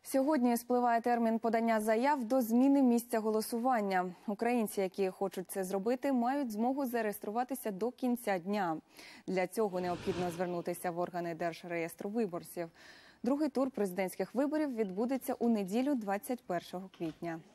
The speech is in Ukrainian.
Сьогодні спливає термін подання заяв до зміни місця голосування. Українці, які хочуть це зробити, мають змогу зареєструватися до кінця дня. Для цього необхідно звернутися в органи Держреєстру виборців. Другий тур президентських виборів відбудеться у неділю 21 квітня.